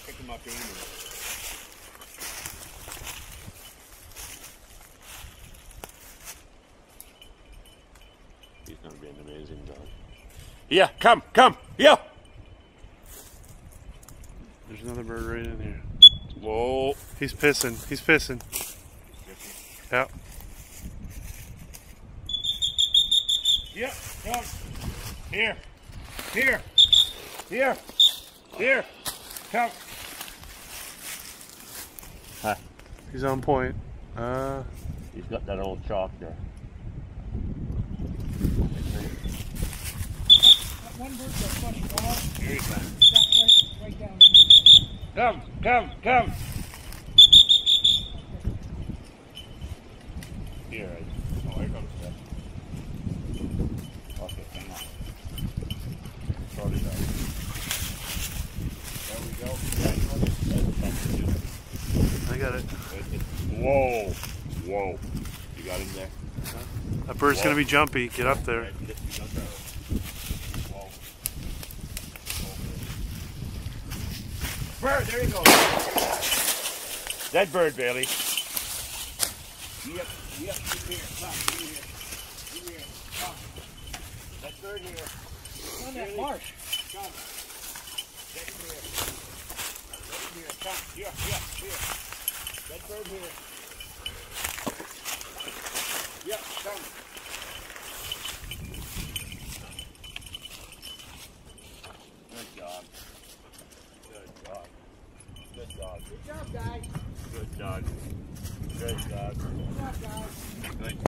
pick him up anyway. He's gonna be an amazing dog. Yeah, come, yeah. There's another bird right in here. Whoa. He's pissing. Yeah. Yeah, come. Here. Come. Huh. He's on point. He's got that old chalk there. That one bird's a funny dog. Here he comes. That's right down the knee. Come. Here, oh, here comes that. Okay, hang on. Sort it out. There we go. I got it. Whoa. You got him there? That bird's gonna be jumpy. Get up there. Bird, there you go. Dead bird, Bailey. Yep, give me here. Come. That bird here. On that marsh. Come. Get in here. Come. Here. That bird here. Yep, come. Good job. Good job, Good job, guys. Good dog. Good job, guys. Good.